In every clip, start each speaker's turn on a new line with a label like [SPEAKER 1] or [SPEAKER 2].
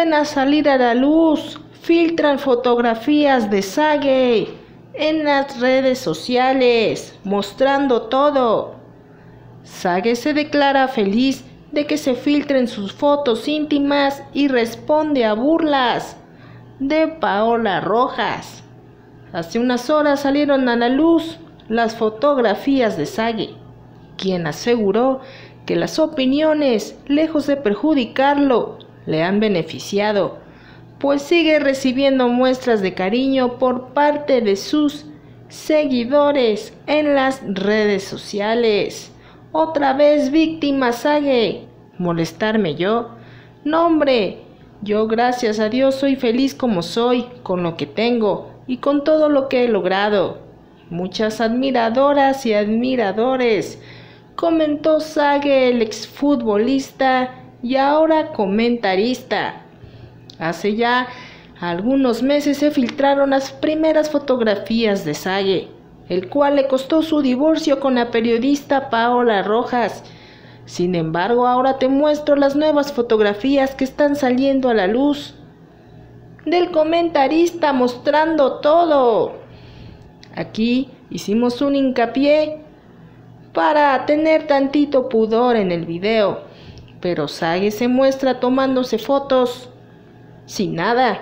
[SPEAKER 1] vuelven a salir a la luz, filtran fotografías de Sage en las redes sociales, mostrando todo. Sage se declara feliz de que se filtren sus fotos íntimas y responde a burlas de Paola Rojas. Hace unas horas salieron a la luz las fotografías de Sage, quien aseguró que las opiniones, lejos de perjudicarlo, le han beneficiado, pues sigue recibiendo muestras de cariño por parte de sus seguidores en las redes sociales. Otra vez víctima Sage, ¿molestarme yo? No, hombre, yo gracias a Dios soy feliz como soy, con lo que tengo y con todo lo que he logrado. Muchas admiradoras y admiradores, comentó Sage, el exfutbolista y ahora comentarista. Hace ya algunos meses se filtraron las primeras fotografías de Sage, el cual le costó su divorcio con la periodista Paola Rojas. Sin embargo, ahora te muestro las nuevas fotografías que están saliendo a la luz del comentarista mostrando todo. Aquí hicimos un hincapié para tener tantito pudor en el video, pero Sage se muestra tomándose fotos sin nada.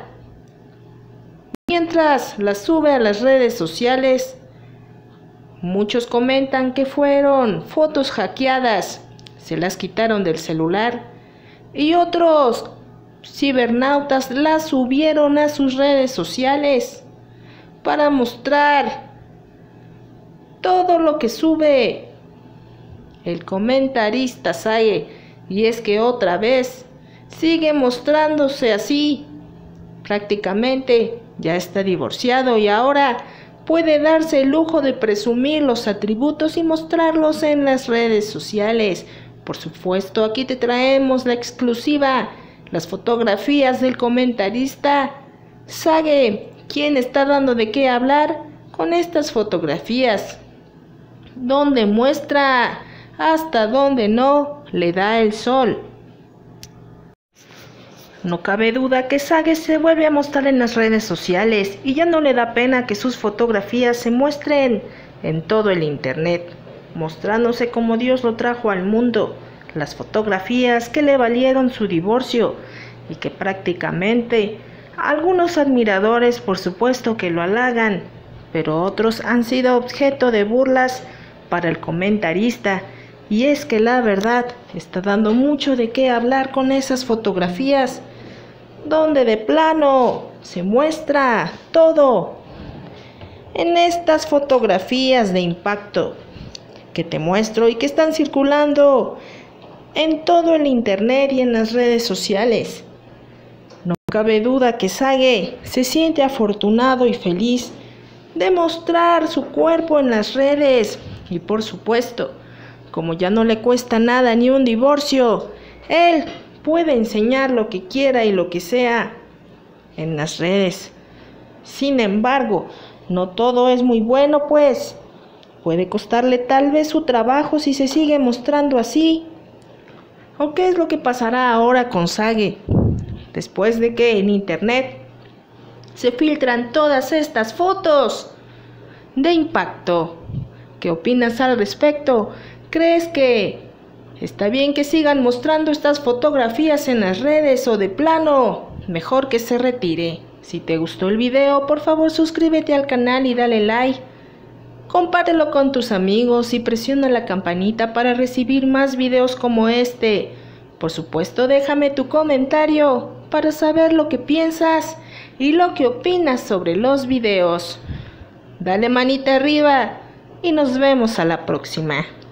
[SPEAKER 1] Mientras las sube a las redes sociales, muchos comentan que fueron fotos hackeadas, se las quitaron del celular, y otros cibernautas las subieron a sus redes sociales para mostrar todo lo que sube el comentarista Sage. Y es que otra vez sigue mostrándose así. Prácticamente ya está divorciado y ahora puede darse el lujo de presumir los atributos y mostrarlos en las redes sociales. Por supuesto, aquí te traemos la exclusiva, las fotografías del comentarista Sage, quien está dando de qué hablar con estas fotografías, donde muestra hasta donde no le da el sol. No cabe duda que Sage se vuelve a mostrar en las redes sociales y ya no le da pena que sus fotografías se muestren en todo el internet, mostrándose como Dios lo trajo al mundo, las fotografías que le valieron su divorcio y que prácticamente algunos admiradores por supuesto que lo halagan, pero otros han sido objeto de burlas para el comentarista. Y es que la verdad está dando mucho de qué hablar con esas fotografías, donde de plano se muestra todo. En estas fotografías de impacto que te muestro y que están circulando en todo el internet y en las redes sociales, no cabe duda que Sage se siente afortunado y feliz de mostrar su cuerpo en las redes. Y por supuesto, como ya no le cuesta nada ni un divorcio, él puede enseñar lo que quiera y lo que sea en las redes. Sin embargo, no todo es muy bueno, pues puede costarle tal vez su trabajo si se sigue mostrando así. ¿O qué es lo que pasará ahora con Sage? Después de que en internet se filtran todas estas fotos de impacto. ¿Qué opinas al respecto? ¿Crees que está bien que sigan mostrando estas fotografías en las redes o de plano mejor que se retire? Si te gustó el video, por favor suscríbete al canal y dale like. Compártelo con tus amigos y presiona la campanita para recibir más videos como este. Por supuesto, déjame tu comentario para saber lo que piensas y lo que opinas sobre los videos. Dale manita arriba y nos vemos a la próxima.